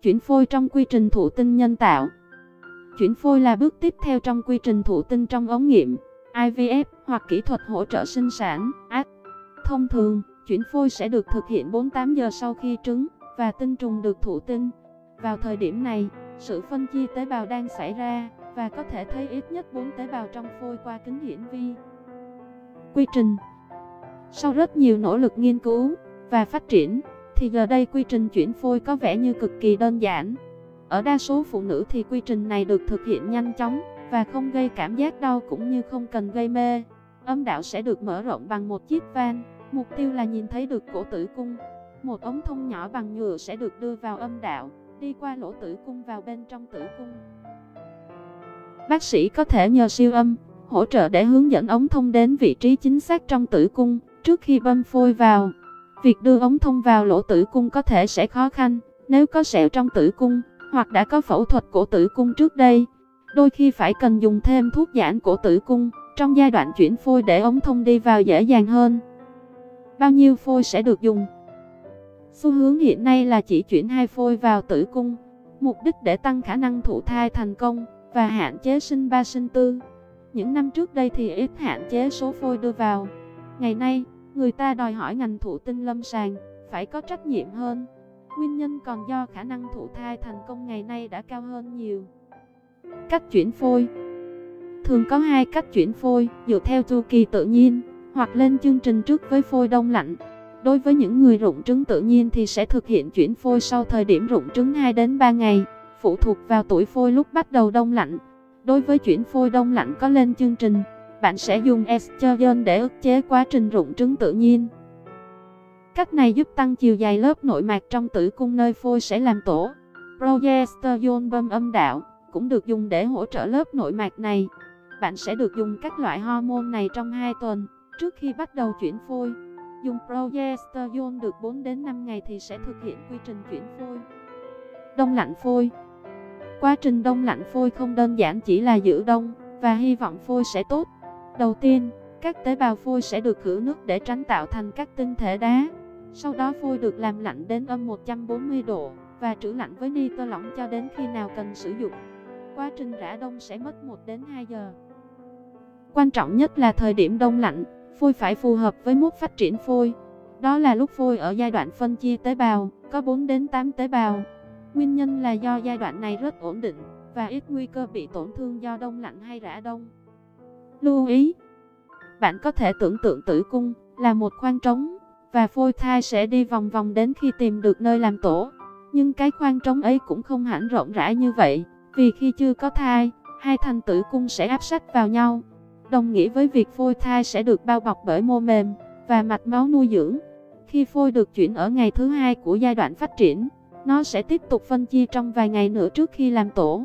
Chuyển phôi trong quy trình thụ tinh nhân tạo. Chuyển phôi là bước tiếp theo trong quy trình thụ tinh trong ống nghiệm, IVF hoặc kỹ thuật hỗ trợ sinh sản, ACT. Thông thường, chuyển phôi sẽ được thực hiện 48 giờ sau khi trứng và tinh trùng được thụ tinh. Vào thời điểm này, sự phân chia tế bào đang xảy ra và có thể thấy ít nhất 4 tế bào trong phôi qua kính hiển vi. Quy trình. Sau rất nhiều nỗ lực nghiên cứu và phát triển, thì giờ đây quy trình chuyển phôi có vẻ như cực kỳ đơn giản. Ở đa số phụ nữ thì quy trình này được thực hiện nhanh chóng và không gây cảm giác đau cũng như không cần gây mê. Âm đạo sẽ được mở rộng bằng một chiếc van, mục tiêu là nhìn thấy được cổ tử cung. Một ống thông nhỏ bằng nhựa sẽ được đưa vào âm đạo, đi qua lỗ tử cung vào bên trong tử cung. Bác sĩ có thể nhờ siêu âm hỗ trợ để hướng dẫn ống thông đến vị trí chính xác trong tử cung trước khi bơm phôi vào. Việc đưa ống thông vào lỗ tử cung có thể sẽ khó khăn nếu có sẹo trong tử cung hoặc đã có phẫu thuật cổ tử cung trước đây. Đôi khi phải cần dùng thêm thuốc giãn cổ tử cung trong giai đoạn chuyển phôi để ống thông đi vào dễ dàng hơn. Bao nhiêu phôi sẽ được dùng? Xu hướng hiện nay là chỉ chuyển 2 phôi vào tử cung, mục đích để tăng khả năng thụ thai thành công và hạn chế sinh 3 sinh 4. Những năm trước đây thì ít hạn chế số phôi đưa vào. Ngày nay, người ta đòi hỏi ngành thụ tinh lâm sàng phải có trách nhiệm hơn. Nguyên nhân còn do khả năng thụ thai thành công ngày nay đã cao hơn nhiều. Cách chuyển phôi. Thường có 2 cách chuyển phôi dựa theo chu kỳ tự nhiên hoặc lên chương trình trước với phôi đông lạnh. Đối với những người rụng trứng tự nhiên thì sẽ thực hiện chuyển phôi sau thời điểm rụng trứng 2 đến 3 ngày, phụ thuộc vào tuổi phôi lúc bắt đầu đông lạnh. Đối với chuyển phôi đông lạnh có lên chương trình, bạn sẽ dùng estrogen để ức chế quá trình rụng trứng tự nhiên. Cách này giúp tăng chiều dài lớp nội mạc trong tử cung nơi phôi sẽ làm tổ. Progesterone bơm âm đạo cũng được dùng để hỗ trợ lớp nội mạc này. Bạn sẽ được dùng các loại hormone này trong 2 tuần trước khi bắt đầu chuyển phôi. Dùng progesterone được 4 đến 5 ngày thì sẽ thực hiện quy trình chuyển phôi. Đông lạnh phôi. Quá trình đông lạnh phôi không đơn giản chỉ là giữ đông và hy vọng phôi sẽ tốt. Đầu tiên, các tế bào phôi sẽ được khử nước để tránh tạo thành các tinh thể đá. Sau đó phôi được làm lạnh đến âm 140 độ và trữ lạnh với nitơ lỏng cho đến khi nào cần sử dụng. Quá trình rã đông sẽ mất 1 đến 2 giờ. Quan trọng nhất là thời điểm đông lạnh, phôi phải phù hợp với mốc phát triển phôi. Đó là lúc phôi ở giai đoạn phân chia tế bào, có 4 đến 8 tế bào. Nguyên nhân là do giai đoạn này rất ổn định và ít nguy cơ bị tổn thương do đông lạnh hay rã đông. Lưu ý, bạn có thể tưởng tượng tử cung là một khoang trống và phôi thai sẽ đi vòng vòng đến khi tìm được nơi làm tổ. Nhưng cái khoang trống ấy cũng không hẳn rộng rãi như vậy, vì khi chưa có thai, 2 thành tử cung sẽ áp sát vào nhau, đồng nghĩa với việc phôi thai sẽ được bao bọc bởi mô mềm và mạch máu nuôi dưỡng. Khi phôi được chuyển ở ngày thứ 2 của giai đoạn phát triển, nó sẽ tiếp tục phân chia trong vài ngày nữa trước khi làm tổ.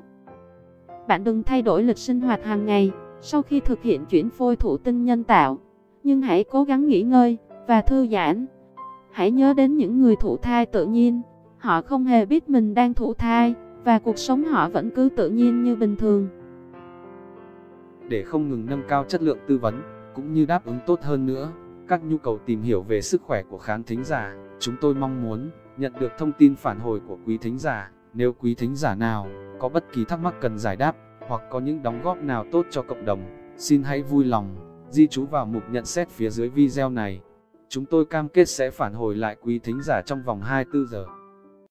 Bạn đừng thay đổi lịch sinh hoạt hàng ngày sau khi thực hiện chuyển phôi thụ tinh nhân tạo, nhưng hãy cố gắng nghỉ ngơi và thư giãn. Hãy nhớ đến những người thụ thai tự nhiên, họ không hề biết mình đang thụ thai và cuộc sống họ vẫn cứ tự nhiên như bình thường. Để không ngừng nâng cao chất lượng tư vấn, cũng như đáp ứng tốt hơn nữa các nhu cầu tìm hiểu về sức khỏe của khán thính giả, chúng tôi mong muốn nhận được thông tin phản hồi của quý thính giả. Nếu quý thính giả nào có bất kỳ thắc mắc cần giải đáp, hoặc có những đóng góp nào tốt cho cộng đồng, xin hãy vui lòng ghi chú vào mục nhận xét phía dưới video này. Chúng tôi cam kết sẽ phản hồi lại quý thính giả trong vòng 24 giờ.